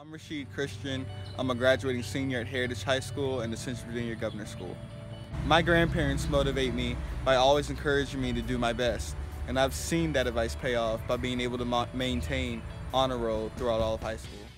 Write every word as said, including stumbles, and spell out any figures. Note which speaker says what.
Speaker 1: I'm Rasheed Christian. I'm a graduating senior at Heritage High School and the Central Virginia Governor School. My grandparents motivate me by always encouraging me to do my best, and I've seen that advice pay off by being able to maintain honor roll throughout all of high school.